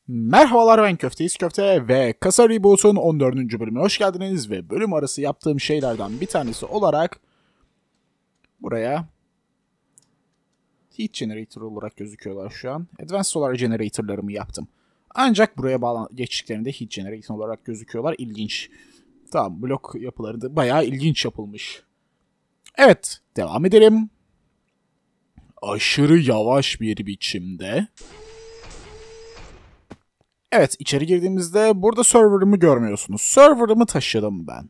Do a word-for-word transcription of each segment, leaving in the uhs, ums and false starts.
Merhabalar, ben Köfteyiz Köfte ve Kasa Reboot'un on dördüncü bölümüne hoş geldiniz ve bölüm arası yaptığım şeylerden bir tanesi olarak buraya Heat Generator olarak gözüküyorlar şu an. Advanced Solar Generator'larımı yaptım. Ancak buraya bağlan geçtiklerinde Heat Generator olarak gözüküyorlar. İlginç. Tamam, blok yapıları da bayağı ilginç yapılmış. Evet, devam edelim. Aşırı yavaş bir biçimde. Evet, içeri girdiğimizde burada server'ımı görmüyorsunuz. Server'ımı taşıdım ben.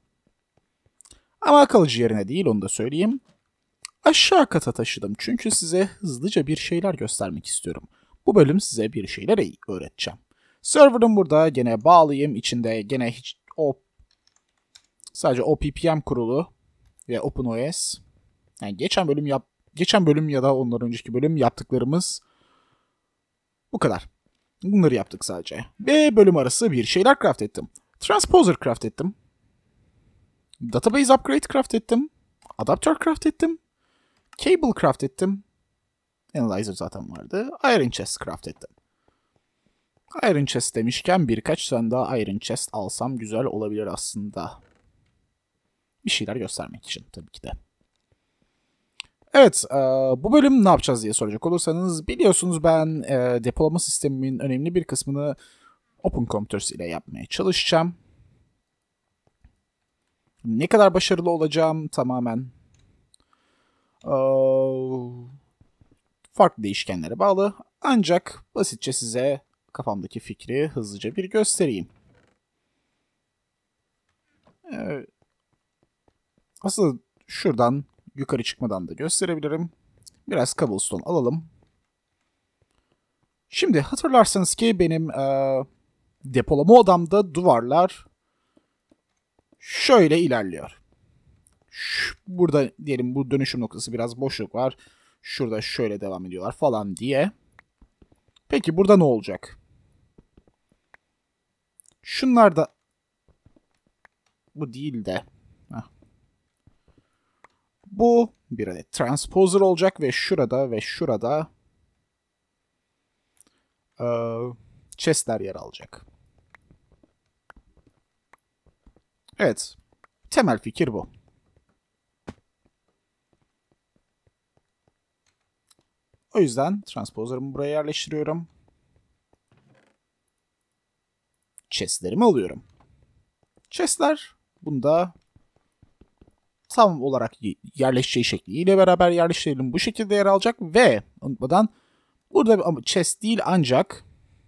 Ama kalıcı yerine değil, onu da söyleyeyim. Aşağı kata taşıdım çünkü size hızlıca bir şeyler göstermek istiyorum. Bu bölüm size bir şeyler öğreteceğim. Server'ım burada, gene bağlıyım. İçinde gene hiç o sadece O P P M kurulu ve OpenOS. Yani geçen bölüm yap geçen bölüm ya da ondan önceki bölüm yaptıklarımız bu kadar. Bunları yaptık sadece. Ve bölüm arası bir şeyler craft ettim. Transposer craft ettim. Database upgrade craft ettim. Adapter craft ettim. Cable craft ettim. Analyzer zaten vardı. Iron chest craft ettim. Iron chest demişken birkaç tane daha iron chest alsam güzel olabilir aslında. Bir şeyler göstermek için tabii ki de. Evet, e, bu bölüm ne yapacağız diye soracak olursanız, biliyorsunuz ben e, depolama sistemimin önemli bir kısmını Open Computers ile yapmaya çalışacağım. Ne kadar başarılı olacağım tamamen e, farklı değişkenlere bağlı. Ancak basitçe size kafamdaki fikri hızlıca bir göstereyim. E, aslında şuradan yukarı çıkmadan da gösterebilirim. Biraz cobblestone alalım. Şimdi hatırlarsanız ki benim e, depolama odamda duvarlar şöyle ilerliyor. Şu, burada diyelim bu dönüşüm noktası biraz boşluk var. Şurada şöyle devam ediyorlar falan diye. Peki burada ne olacak? Şunlar da bu değil de heh. Bu bir adet transposer olacak ve şurada ve şurada e, chestler yer alacak. Evet. Temel fikir bu. O yüzden transposer'ımı buraya yerleştiriyorum. Chest'lerimi alıyorum. Chest'ler bunda tam olarak yerleşeceği şekliyle beraber yerleştirelim. Bu şekilde yer alacak ve unutmadan burada bir chest değil ancak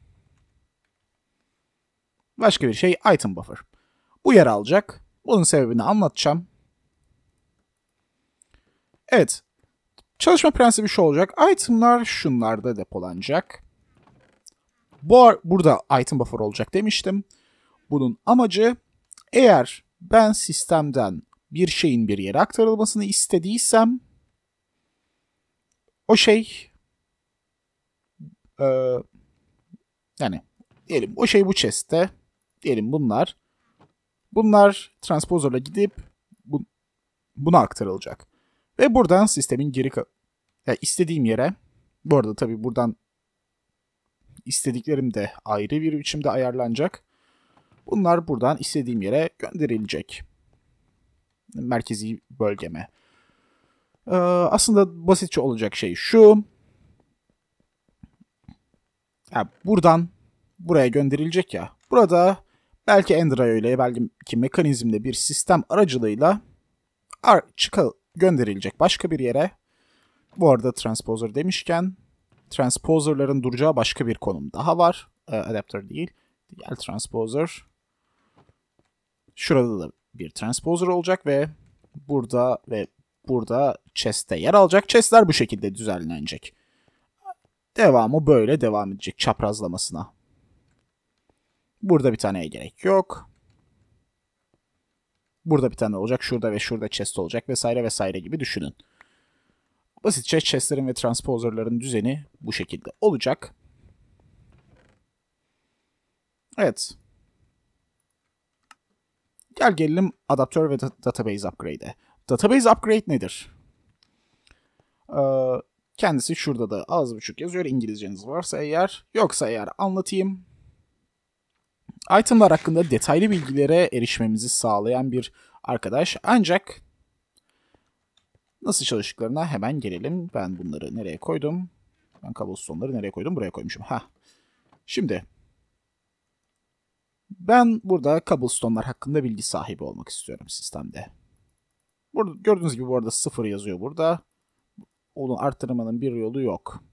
başka bir şey, item buffer. Bu yer alacak. Bunun sebebini anlatacağım. Evet. Çalışma prensibi şu olacak. Itemlar şunlarda depolanacak. Bu burada item buffer olacak demiştim. Bunun amacı, eğer ben sistemden bir şeyin bir yere aktarılmasını istediysem o şey e, yani diyelim o şey bu chest'te, diyelim bunlar bunlar transposer'la gidip bu, buna aktarılacak. Ve buradan sistemin geri yani istediğim yere, bu arada tabii buradan istediklerim de ayrı bir biçimde ayarlanacak. Bunlar buradan istediğim yere gönderilecek. Merkezi bölgeme. Ee, aslında basitçe olacak şey şu. Yani buradan buraya gönderilecek ya. Burada belki Ender ile belki mekanizmle bir sistem aracılığıyla çıka gönderilecek başka bir yere. Bu arada transposer demişken transposerların duracağı başka bir konum daha var. Ee, adapter değil. Diğer transposer. Şurada da bir transposer olacak ve burada ve burada chest'te yer alacak. Chest'ler bu şekilde düzenlenecek. Devamı böyle devam edecek çaprazlamasına. Burada bir taneye gerek yok. Burada bir tane olacak. Şurada ve şurada chest olacak vesaire vesaire gibi düşünün. Basitçe chest'lerin ve transposerların düzeni bu şekilde olacak. Evet. Gel gelelim adaptör ve database upgrade'e. Database upgrade nedir? Ee, Kendisi şurada da az buçuk yazıyor. İngilizceniz varsa eğer. Yoksa eğer anlatayım. Itemlar hakkında detaylı bilgilere erişmemizi sağlayan bir arkadaş. Ancak nasıl çalıştıklarına hemen gelelim. Ben bunları nereye koydum? Ben cobblestone'ları nereye koydum? Buraya koymuşum. Ha. Şimdi ben burada cobblestone'lar hakkında bilgi sahibi olmak istiyorum sistemde. Burada gördüğünüz gibi bu arada sıfır yazıyor burada. Onu arttırmanın bir yolu yok.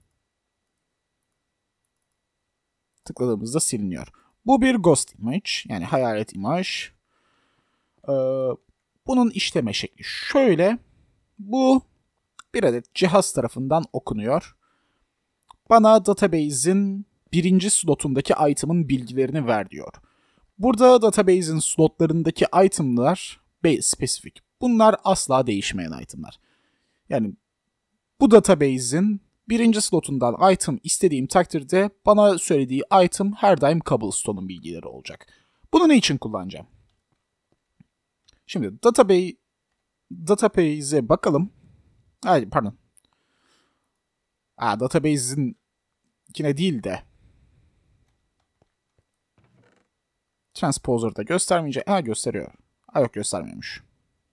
Tıkladığımızda siliniyor. Bu bir ghost image, yani hayalet imaj. Ee, bunun işleme şekli şöyle. Bu bir adet cihaz tarafından okunuyor. Bana database'in birinci slotundaki item'ın bilgilerini ver diyor. Burada database'in slotlarındaki item'lar spesifik. Bunlar asla değişmeyen item'lar. Yani bu database'in birinci slotundan item istediğim takdirde bana söylediği item her daim cobblestone'un bilgileri olacak. Bunu ne için kullanacağım? Şimdi database database'e bakalım. Hayır, pardon. Aa, database'in yine değil de Transposer'da göstermeyecek. Ha, gösteriyor. Ha, yok, göstermiyormuş.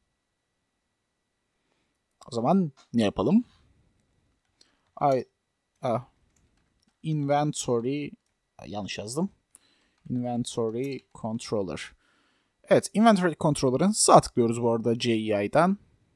O zaman ne yapalım? I, ah, inventory yanlış yazdım. Inventory controller. Evet, inventory controller'ın sağ tıklıyoruz bu arada C E I'den.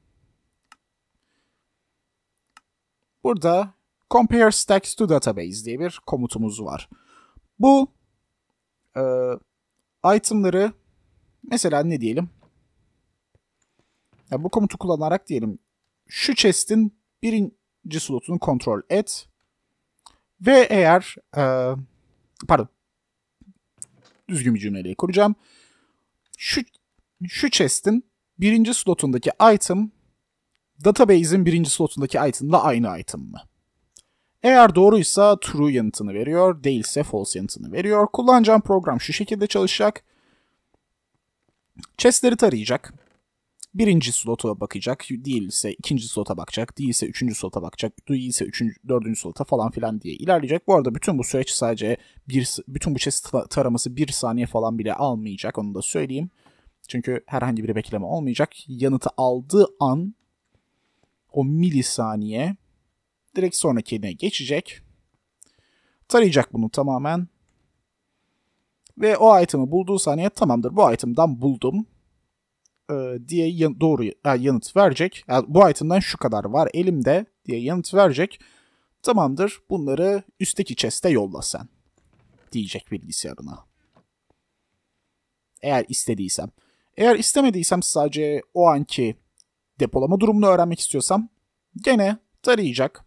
Burada compare stacks to database diye bir komutumuz var. Bu e, itemları mesela ne diyelim? Ya bu komutu kullanarak diyelim şu chest'in birinci slotunu kontrol et ve eğer e, pardon düzgün bir cümleyle kuracağım. Şu şu chest'in birinci slotundaki item database'in birinci slotundaki item'la aynı item mı? Eğer doğruysa true yanıtını veriyor, değilse false yanıtını veriyor. Kullanacağım program şu şekilde çalışacak. Chest'leri tarayacak. Birinci slota bakacak, değilse ikinci slota bakacak, değilse üçüncü slota bakacak, değilse üçüncü, dördüncü slota falan filan diye ilerleyecek. Bu arada bütün bu süreç sadece bir, bütün bu chest taraması bir saniye falan bile almayacak, onu da söyleyeyim. Çünkü herhangi bir bekleme olmayacak. Yanıtı aldığı an o milisaniye direkt sonrakine geçecek. Tarayacak bunu tamamen. Ve o item'ı bulduğu saniye tamamdır, bu item'dan buldum diye yan, doğru yani yanıt verecek. Yani bu item'dan şu kadar var elimde diye yanıt verecek. Tamamdır, bunları üstteki chest'e yolla sen diyecek bilgisayarına. Eğer istediysem. Eğer istemediysem, sadece o anki depolama durumunu öğrenmek istiyorsam gene tarayacak.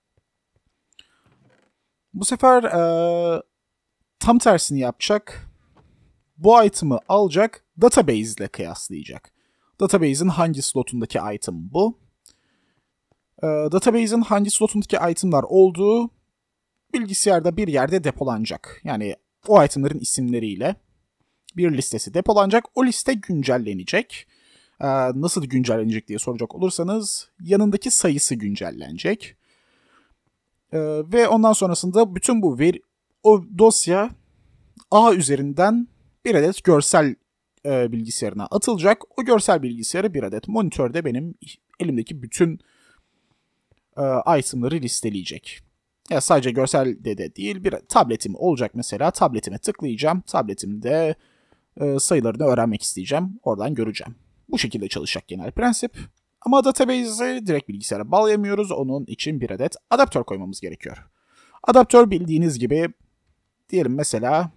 Bu sefer ee, tam tersini yapacak. Bu item'ı alacak, database ile kıyaslayacak. Database'in hangi slotundaki item bu? Ee, database'in hangi slotundaki itemlar olduğu bilgisayarda bir yerde depolanacak. Yani o itemlerin isimleriyle bir listesi depolanacak. O liste güncellenecek. Ee, nasıl güncellenecek diye soracak olursanız yanındaki sayısı güncellenecek. Ee, ve ondan sonrasında bütün bu veri, o dosya A üzerinden bir adet görsel e, bilgisayarına atılacak. O görsel bilgisayarı bir adet monitörde benim elimdeki bütün e, itemları listeleyecek. Ya sadece görsel de, de değil, bir tabletim olacak mesela. Tabletime tıklayacağım. Tabletimde e, sayılarını öğrenmek isteyeceğim. Oradan göreceğim. Bu şekilde çalışacak genel prensip. Ama database'i direkt bilgisayara bağlayamıyoruz. Onun için bir adet adaptör koymamız gerekiyor. Adaptör bildiğiniz gibi diyelim mesela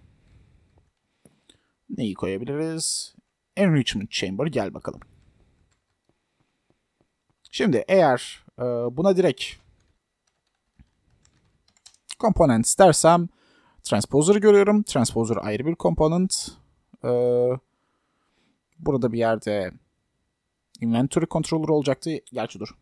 neyi koyabiliriz? Enrichment Chamber, gel bakalım. Şimdi eğer e, buna direkt components dersem Transposer'ı görüyorum. Transposer ayrı bir component. E, burada bir yerde Inventory Controller olacaktı. Gerçi dur.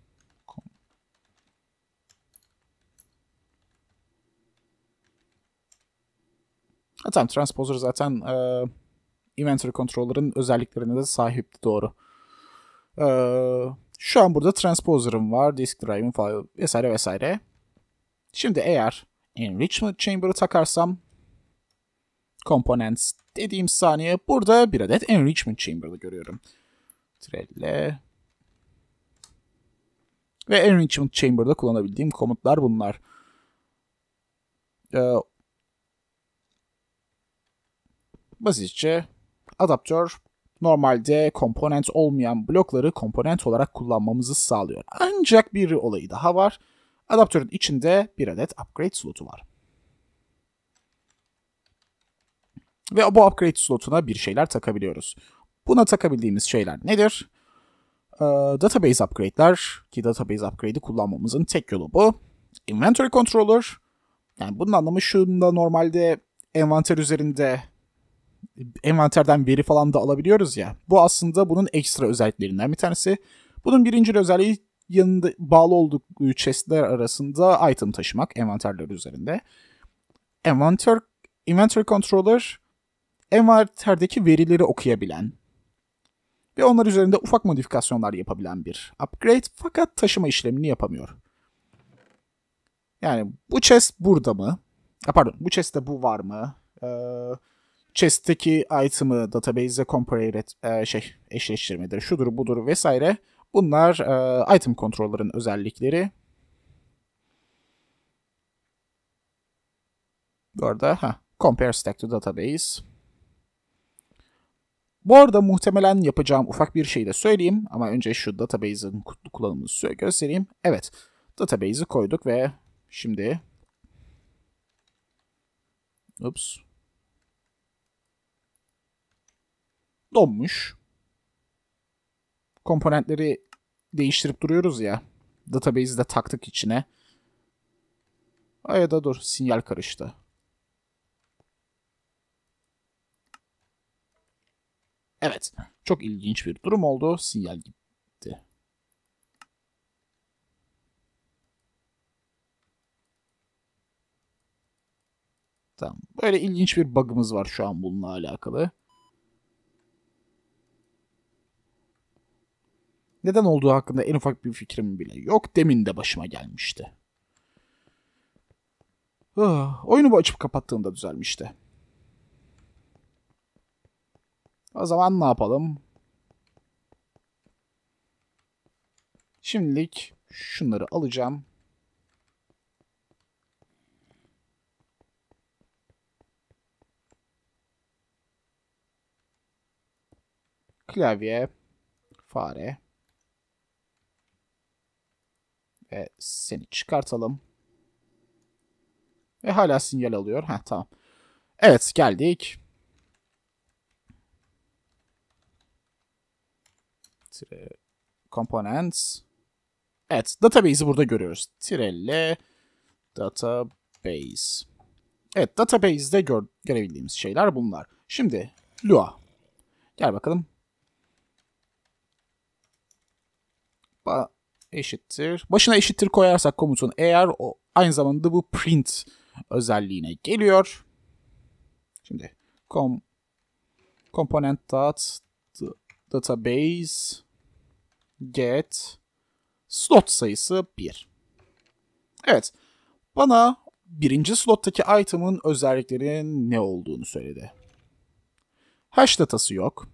Ha, tamam, Transposer zaten e, Inventory Controller'ın özelliklerine de sahipti, doğru. E, Şu an burada transposer'ım var, disk drive'ım falan vesaire vesaire. Şimdi eğer enrichment chamber'ı takarsam components dediğim saniye burada bir adet enrichment chamber'ı görüyorum. Trelle. Ve enrichment chamber'da kullanabildiğim komutlar bunlar. Ee, basitçe adaptör normalde komponent olmayan blokları komponent olarak kullanmamızı sağlıyor. Ancak bir olayı daha var. Adaptörün içinde bir adet upgrade slotu var. Ve bu upgrade slotuna bir şeyler takabiliyoruz. Buna takabildiğimiz şeyler nedir? Ee, database upgrade'ler ki database upgrade'i kullanmamızın tek yolu bu. Inventory controller. Yani bunun anlamı şunda normalde envanter üzerinde envanterden veri falan da alabiliyoruz ya. Bu aslında bunun ekstra özelliklerinden bir tanesi. Bunun birinci özelliği yanında bağlı olduğu chestler arasında item taşımak envanterler üzerinde. Envanter, inventory controller envanterdeki verileri okuyabilen ve onlar üzerinde ufak modifikasyonlar yapabilen bir upgrade fakat taşıma işlemini yapamıyor. Yani bu chest burada mı? Pardon, bu chest'te bu var mı? Ee, chest'teki item'ı database'e compare et, e, şey, eşleştirmedir, şudur budur vesaire. Bunlar e, item controller'ın özellikleri. Bu arada ha, compare stack to database. Bu arada muhtemelen yapacağım ufak bir şey de söyleyeyim ama önce şu database'in kullanımını göstereyim. Evet, database'i koyduk ve şimdi ups donmuş. Komponentleri değiştirip duruyoruz ya. Database'i de taktık içine. Ay da dur, sinyal karıştı. Evet, çok ilginç bir durum oldu. Sinyal gitti. Tamam, böyle ilginç bir bug'ımız var şu an bununla alakalı. Neden olduğu hakkında en ufak bir fikrim bile yok. Demin de başıma gelmişti. Oh, oyunu açıp kapattığımda düzelmişti. O zaman ne yapalım? Şimdilik şunları alacağım. Klavye, fare ve seni çıkartalım. Ve hala sinyal alıyor. Heh, tamam. Evet, geldik. Components. Evet, database'i burada görüyoruz. Tirelle database. Evet, database'de gör görebildiğimiz şeyler bunlar. Şimdi Lua. Gel bakalım. Ba eşittir. Başına eşittir koyarsak komutun eğer o aynı zamanda bu print özelliğine geliyor. Şimdi com component dot database get slot sayısı bir. Evet. Bana birinci slottaki item'ın özelliklerinin ne olduğunu söyledi. Hash datası yok.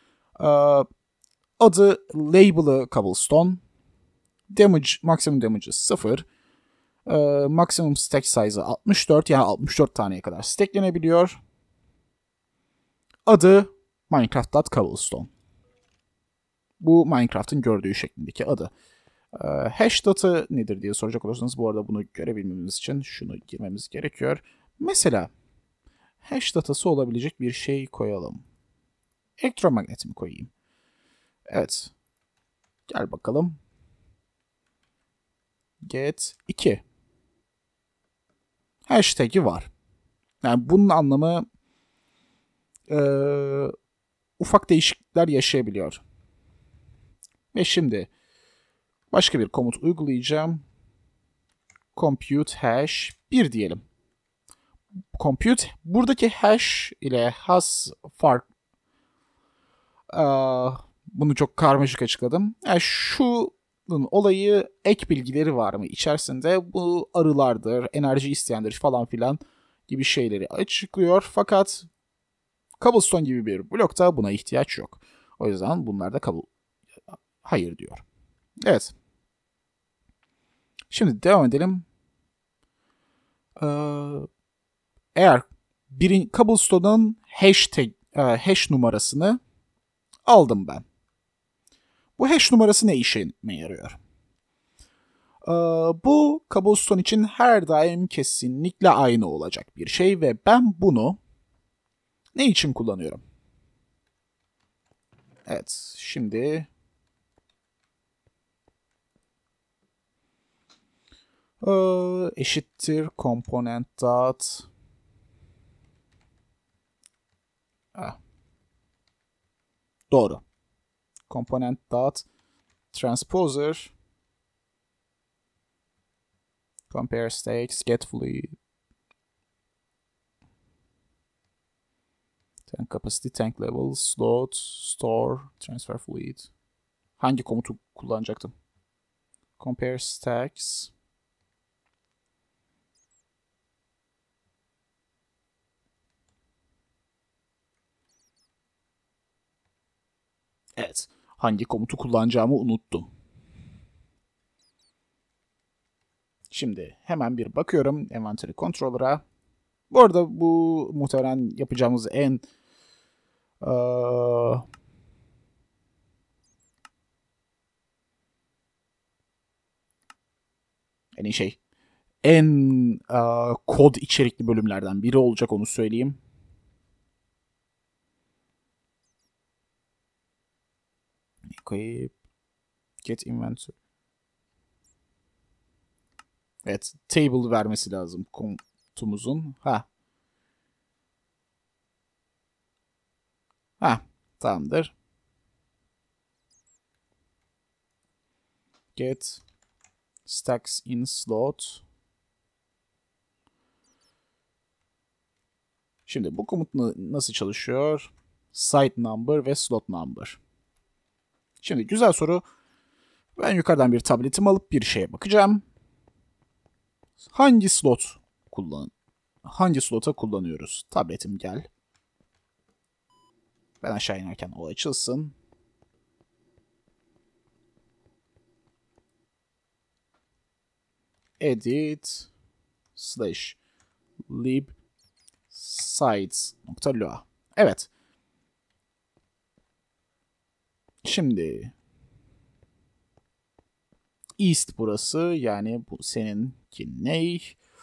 Adı, label'ı cobblestone. Damage, maksimum damage'ı sıfır. Maksimum stack size'ı altmış dört, yani altmış dört taneye kadar stacklenebiliyor. Adı Minecraft.cobblestone. Bu Minecraft'ın gördüğü şeklindeki adı. Ee, hash data nedir diye soracak olursanız bu arada bunu görebilmemiz için şunu girmemiz gerekiyor. Mesela hash datası olabilecek bir şey koyalım. Elektromagnet mi koyayım? Evet. Gel bakalım. Get iki. Hashtag'i var. Yani bunun anlamı e, ufak değişiklikler yaşayabiliyor. Ve şimdi başka bir komut uygulayacağım. Compute hash bir diyelim. Compute buradaki hash ile has fark. Aa, bunu çok karmaşık açıkladım. Yani şunun olayı ek bilgileri var mı içerisinde? Bu arılardır, enerji isteyendir falan filan gibi şeyleri açıklıyor. Fakat Cobblestone gibi bir blokta buna ihtiyaç yok. O yüzden bunlar da kabul... Hayır diyor. Evet. Şimdi devam edelim. Ee, eğer birin, Cobblestone'un hashtag, e, hash numarasını aldım ben. Bu hash numarası ne işe yarıyor? Ee, bu Cobblestone için her daim kesinlikle aynı olacak bir şey ve ben bunu ne için kullanıyorum? Evet, şimdi ee, eşittir component dot ah. Doğru. Component dot transposer compare states get fluid tank capacity, tank level, slot, store, transfer fluid. Hangi komutu kullanacaktım? Compare stacks. Evet. Hangi komutu kullanacağımı unuttum. Şimdi hemen bir bakıyorum Inventory Controller'a. Bu arada bu muhtemelen yapacağımız en ee, en şey en ee, kod içerikli bölümlerden biri olacak, onu söyleyeyim. Equip get inventory. Evet, table vermesi lazım komutumuzun. Ha. Ha, tamamdır. Get stacks in slot. Şimdi bu komut nasıl çalışıyor? Site number ve slot number. Şimdi güzel soru. Ben yukarıdan bir tabletimi alıp bir şeye bakacağım. Hangi slot kullan? Hangi slota kullanıyoruz? Tabletim gel. Ben aşağı inerken o açılsın. Edit slash lib sites.lua. Evet. Şimdi East burası, yani bu seninki ne?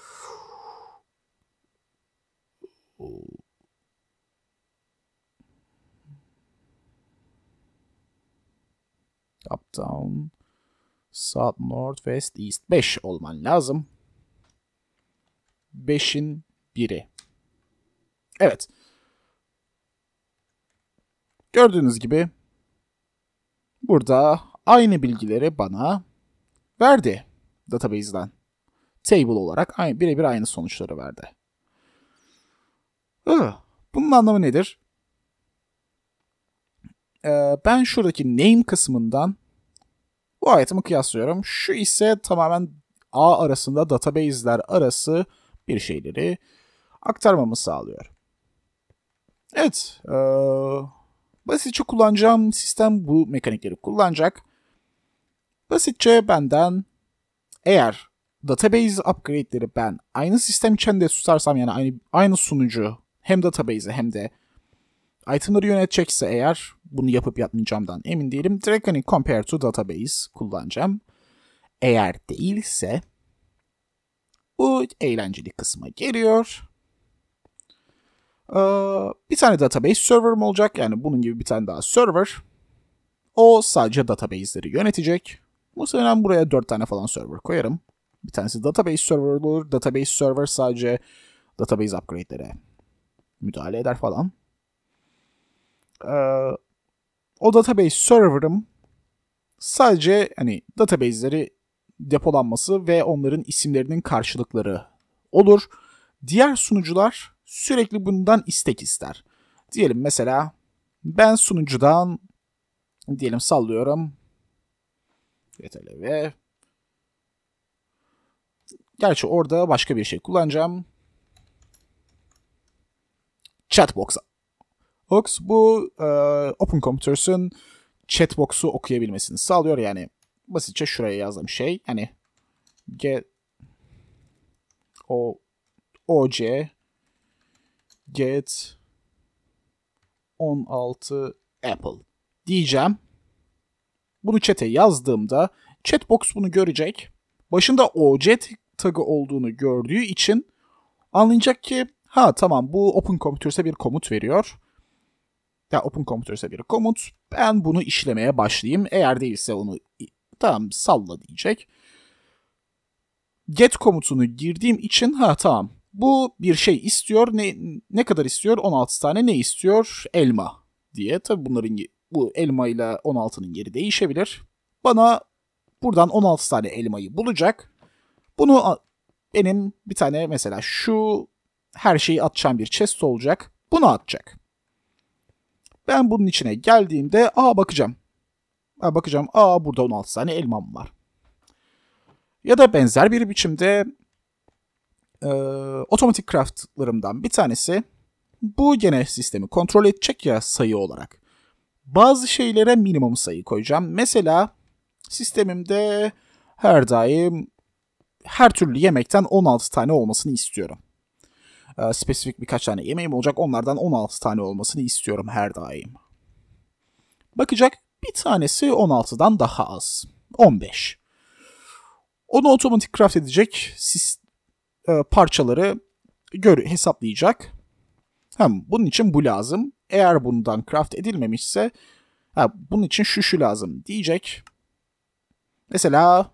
Up down South North West East. beş olman lazım. beşin biri. Evet. Gördüğünüz gibi burada aynı bilgileri bana verdi database'den. Table olarak birebir aynı sonuçları verdi. Bunun anlamı nedir? Ee, ben şuradaki name kısmından bu item'ı kıyaslıyorum. Şu ise tamamen ağ arasında, database'ler arası bir şeyleri aktarmamı sağlıyor. Evet. Ee, basitçe kullanacağım sistem bu mekanikleri kullanacak. Basitçe benden eğer database upgrade'leri ben aynı sistem içinde tutarsam, yani aynı, aynı sunucu hem database'i hem de itemları yönetecekse eğer, bunu yapıp yapmayacağımdan emin değilim. Direkt hani compare to database kullanacağım. Eğer değilse bu eğlenceli kısma geliyor. Ee, bir tane database server'ım olacak. Yani bunun gibi bir tane daha server. O sadece database'leri yönetecek. Muhtemelen buraya dört tane falan server koyarım. Bir tanesi database server olur. Database server sadece database upgrade'lere müdahale eder falan. Ee, o database server'ım sadece hani database'leri depolanması ve onların isimlerinin karşılıkları olur. Diğer sunucular sürekli bundan istek ister. Diyelim mesela ben sunucudan Diyelim sallıyorum. ve Gerçi orada başka bir şey kullanacağım. Chatbox'a. Box bu e, OpenComputers'ın chatbox'u okuyabilmesini sağlıyor. Yani basitçe şuraya yazdığım şey. Hani get o oc get on altı Apple diyeceğim. Bunu chat'e yazdığımda chatbox bunu görecek. Başında oc tagı olduğunu gördüğü için anlayacak ki ha tamam bu OpenComputers'e bir komut veriyor. Ya OpenComputers'e bir komut. Ben bunu işlemeye başlayayım. Eğer değilse onu tamam salla diyecek. Get komutunu girdiğim için ha tamam bu bir şey istiyor. Ne ne kadar istiyor? on altı tane. Ne istiyor? Elma diye. Tabii bunların bu elma ile on altının yeri değişebilir. Bana buradan on altı tane elmayı bulacak. Bunu benim bir tane mesela şu her şeyi atacağım bir chest olacak. Bunu atacak. Ben bunun içine geldiğimde aa bakacağım. Aa, bakacağım aa burada on altı tane elmam var. Ya da benzer bir biçimde e, otomatik craftlarımdan bir tanesi bu gene sistemi kontrol edecek ya sayı olarak. Bazı şeylere minimum sayı koyacağım. Mesela sistemimde her daim her türlü yemekten on altı tane olmasını istiyorum. E, spesifik birkaç tane yemeğim olacak. Onlardan on altı tane olmasını istiyorum her daim. Bakacak bir tanesi on altıdan daha az. on beş. Onu otomatik craft edecek e, parçaları gör hesaplayacak. Hem bunun için bu lazım. Eğer bundan craft edilmemişse ha, bunun için şu şu lazım diyecek. Mesela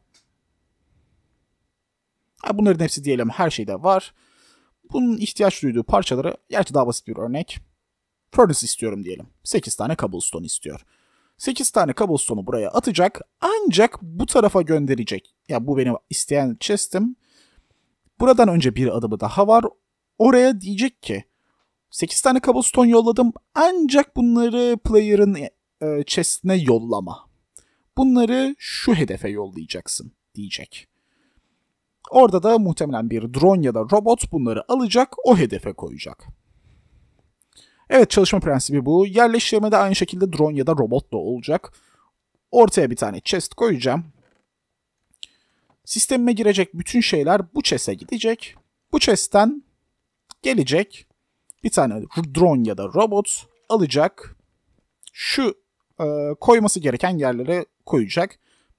ha, bunların hepsi diyelim her şeyde var. Bunun ihtiyaç duyduğu parçaları, gerçi daha basit bir örnek. Furnace istiyorum diyelim. sekiz tane cobblestone istiyor. sekiz tane cobblestone'u buraya atacak ancak bu tarafa gönderecek. Ya bu benim isteyen chest'im. Buradan önce bir adımı daha var. Oraya diyecek ki sekiz tane cobblestone yolladım ancak bunları player'ın e, chest'ine yollama. Bunları şu hedefe yollayacaksın diyecek. Orada da muhtemelen bir drone ya da robot bunları alacak, o hedefe koyacak. Evet, çalışma prensibi bu. Yerleştirme de aynı şekilde drone ya da robot da olacak. Ortaya bir tane chest koyacağım. Sistemime girecek bütün şeyler bu chest'e gidecek. Bu chest'ten gelecek bir tane drone ya da robot alacak. Şu e, koyması gereken yerlere koyacak.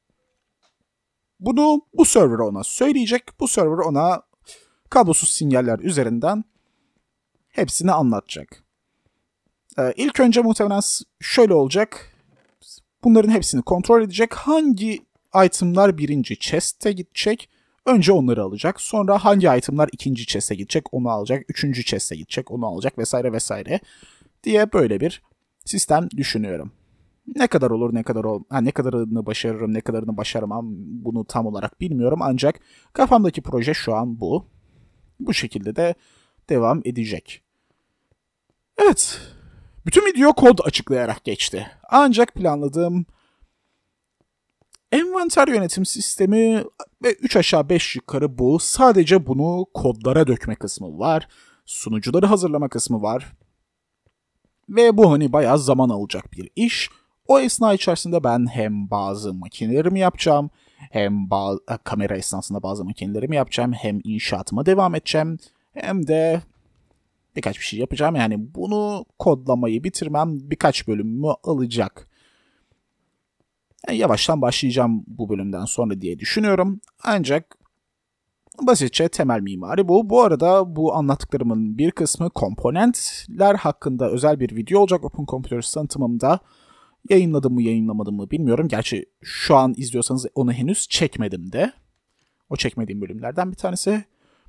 Bunu bu server ona söyleyecek. Bu server ona kablosuz sinyaller üzerinden hepsini anlatacak. Ee, ilk önce muhtemelen şöyle olacak. Bunların hepsini kontrol edecek. Hangi itemlar birinci chest'e gidecek? Önce onları alacak. Sonra hangi itemlar ikinci chest'e gidecek? Onu alacak. Üçüncü chest'e gidecek. Onu alacak vesaire vesaire diye böyle bir sistem düşünüyorum. Ne kadar olur, ne kadar ol, ha, ne kadarını başarırım, ne kadarını başaramam bunu tam olarak bilmiyorum ancak kafamdaki proje şu an bu. Bu şekilde de devam edecek. Evet. Bütün video kod açıklayarak geçti. Ancak planladığım envanter yönetim sistemi ve üç aşağı beş yukarı bu. Sadece bunu kodlara dökme kısmı var. Sunucuları hazırlama kısmı var. Ve bu hani bayağı zaman alacak bir iş. O esna içerisinde ben hem bazı makinelerimi yapacağım, hem bazı, kamera esnasında bazı makinelerimi yapacağım, hem inşaatıma devam edeceğim, hem de birkaç bir şey yapacağım. Yani bunu kodlamayı bitirmem birkaç bölümümü alacak. Yani yavaştan başlayacağım bu bölümden sonra diye düşünüyorum. Ancak basitçe temel mimari bu. Bu arada bu anlattıklarımın bir kısmı komponentler hakkında özel bir video olacak OpenComputers tanıtımımda. Yayınladım mı yayınlamadım mı bilmiyorum. Gerçi şu an izliyorsanız onu henüz çekmedim de. O çekmediğim bölümlerden bir tanesi.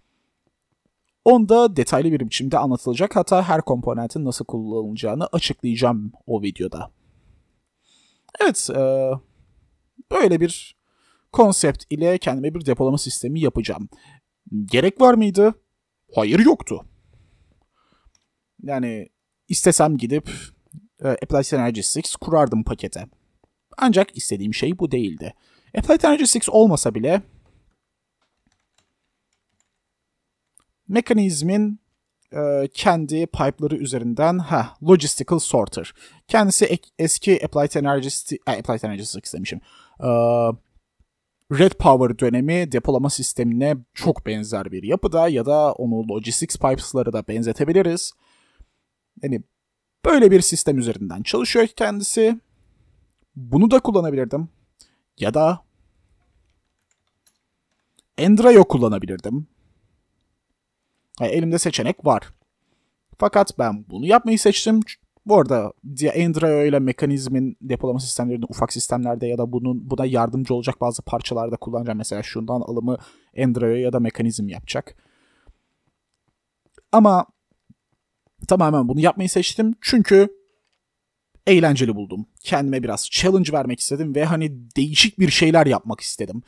Onda detaylı bir biçimde anlatılacak. Hatta her komponentin nasıl kullanılacağını açıklayacağım o videoda. Evet, e, böyle bir konsept ile kendime bir depolama sistemi yapacağım. Gerek var mıydı? Hayır, yoktu. Yani istesem gidip e, Applied Energy altı kurardım pakete. Ancak istediğim şey bu değildi. Applied Energy altı olmasa bile mekanizmin e, kendi pipe'ları üzerinden ha Logistical Sorter. Kendisi ek, eski Applied Energy e, Applied Energy altı demişim. E, Red Power dönemi depolama sistemine çok benzer bir yapıda ya da onu Logistics Pipes'ları da benzetebiliriz. Yani böyle bir sistem üzerinden çalışıyor kendisi. Bunu da kullanabilirdim. Ya da Endrayo kullanabilirdim. Yani elimde seçenek var. Fakat ben bunu yapmayı seçtim. Bu arada Endrayo ile mekanizmin depolama sistemlerinde ufak sistemlerde ya da bunun buna yardımcı olacak bazı parçalarda kullanacağım. Mesela şundan alımı Endrayo ya da mekanizm yapacak. Ama tamamen bunu yapmayı seçtim. Çünkü eğlenceli buldum. Kendime biraz challenge vermek istedim ve hani değişik bir şeyler yapmak istedim.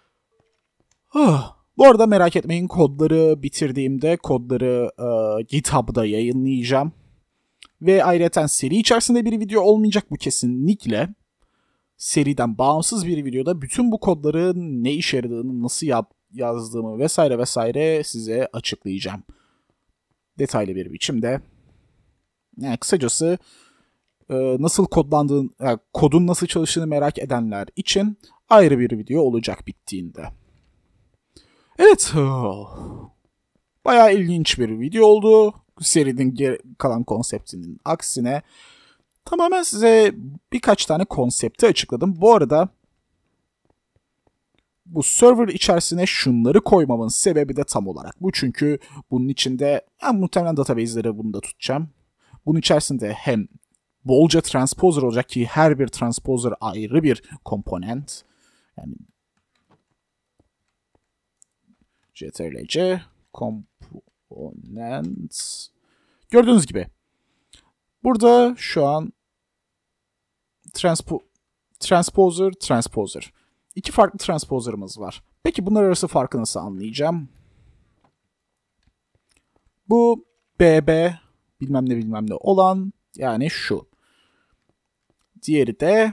Bu arada merak etmeyin, kodları bitirdiğimde kodları e, GitHub'da yayınlayacağım. Ve ayrıca seri içerisinde bir video olmayacak bu kesinlikle. Seriden bağımsız bir videoda bütün bu kodların ne işe yaradığını, nasıl yap, yazdığımı vesaire vesaire size açıklayacağım. Detaylı bir biçimde. Yani kısacası e, nasıl kodlandığını, yani kodun nasıl çalıştığını merak edenler için ayrı bir video olacak bittiğinde. Evet. Bayağı ilginç bir video oldu. Serinin geri kalan konseptinin aksine tamamen size birkaç tane konsepti açıkladım. Bu arada bu server içerisine şunları koymamın sebebi de tam olarak bu. Çünkü bunun içinde yani muhtemelen database'leri bunu da tutacağım. Bunun içerisinde hem bolca transposer olacak ki her bir transposer ayrı bir komponent. Yani ctrl-c components. Gördüğünüz gibi burada şu an transpo transposer, transposer. İki farklı transposer'ımız var. Peki bunlar arası farkı nasıl anlayacağım? Bu B B bilmem ne bilmem ne olan yani şu. Diğeri de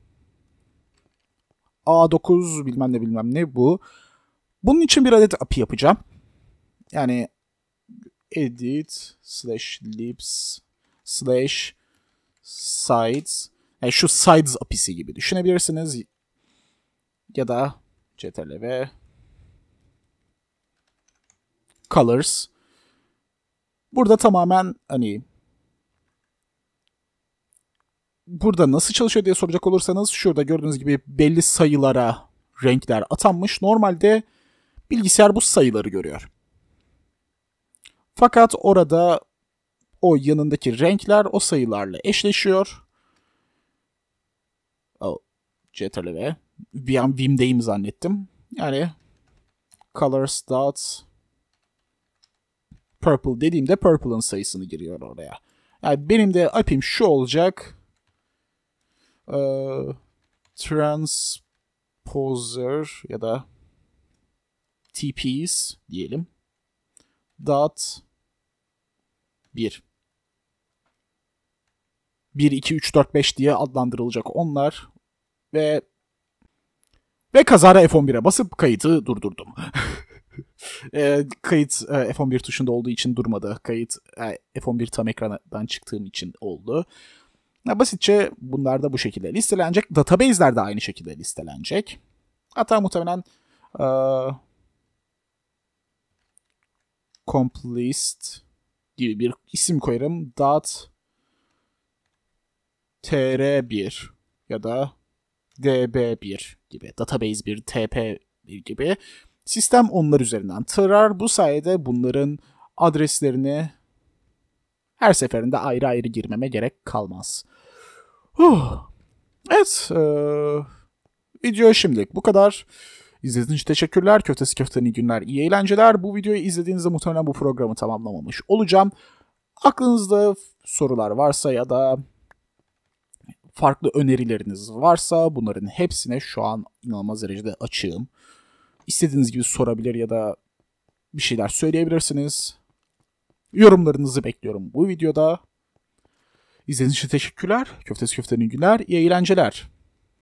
A dokuz bilmem ne bilmem ne bu. Bunun için bir adet A P I yapacağım. Yani edit slash libs slash sides. Yani şu sides A P I'si gibi düşünebilirsiniz. Ya da ctrl-v colors. Burada tamamen hani burada nasıl çalışıyor diye soracak olursanız şurada gördüğünüz gibi belli sayılara renkler atanmış. Normalde bilgisayar bu sayıları görüyor. Fakat orada o yanındaki renkler o sayılarla eşleşiyor. Oh, ctrl-v. Bir an Vim'deyim zannettim. Yani colors dot purple dediğimde purple'ın sayısını giriyor oraya. Yani benim de A P I'm şu olacak. Ee, transposer ya da T Ps diyelim. Dot bir. bir, iki, üç, dört, beş diye adlandırılacak onlar. Ve ve kazara F on bire basıp kayıtı durdurdum. e, kayıt e, F on bir tuşunda olduğu için durmadı. Kayıt e, F on bir tam ekrandan çıktığım için oldu. Ya, basitçe bunlar da bu şekilde listelenecek. Database'ler de aynı şekilde listelenecek. Hatta muhtemelen e, complist gibi bir isim koyarım. Dot tr bir ya da d b bir gibi. Database bir, t p bir gibi. Sistem onlar üzerinden tarar. Bu sayede bunların adreslerini her seferinde ayrı ayrı girmeme gerek kalmaz. Huh. Evet. E, video şimdilik bu kadar. İzlediğiniz için teşekkürler. Köftesi köftenin iyi günler, iyi eğlenceler. Bu videoyu izlediğinizde muhtemelen bu programı tamamlamamış olacağım. Aklınızda sorular varsa ya da farklı önerileriniz varsa bunların hepsine şu an inanılmaz derecede açığım. İstediğiniz gibi sorabilir ya da bir şeyler söyleyebilirsiniz. Yorumlarınızı bekliyorum bu videoda. İzlediğiniz için teşekkürler. Köftesi köftenin günler, iyi eğlenceler.